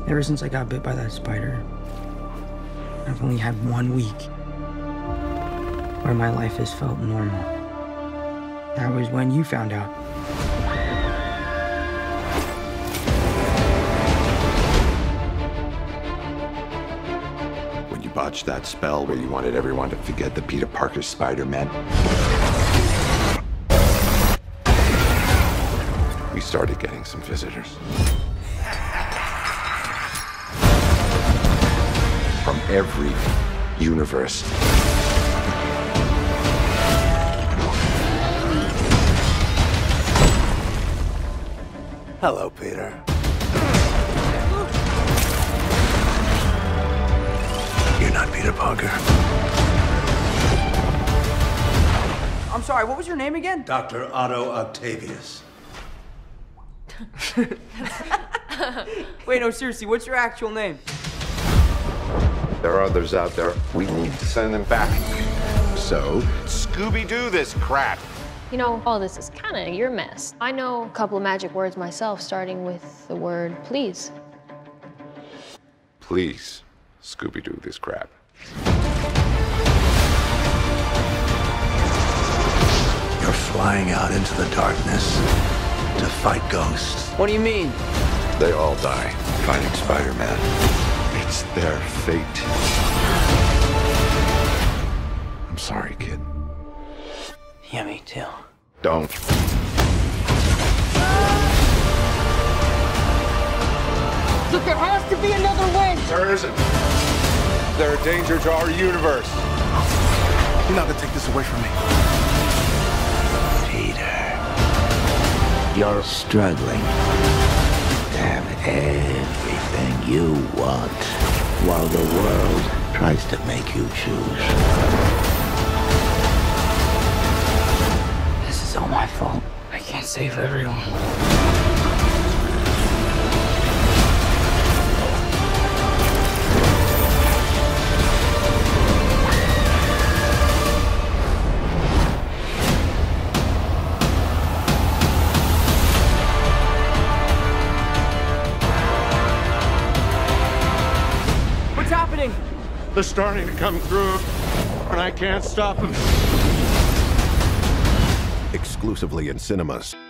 Ever since I got bit by that spider, I've only had 1 week where my life has felt normal. That was when you found out. When you botched that spell where you wanted everyone to forget the Peter Parker Spider-Man, we started getting some visitors. From every universe. Hello, Peter. You're not Peter Parker. I'm sorry, what was your name again? Dr. Otto Octavius. Wait, no, seriously, what's your actual name? There are others out there. We need to send them back. So, Scooby-Doo this crap. You know, all this is kind of your mess. I know a couple of magic words myself, starting with the word please. Please, Scooby-Doo this crap. You're flying out into the darkness to fight ghosts. What do you mean? They all die fighting Spider-Man. It's their fate. I'm sorry, kid. Yeah, me too. Don't. Look, there has to be another way! There isn't. They're a danger to our universe. You're not gonna take this away from me. Peter, you're struggling to have everything you want while the world tries to make you choose. This is all my fault. I can't save everyone. What's happening? They're starting to come through, and I can't stop them. Exclusively in cinemas.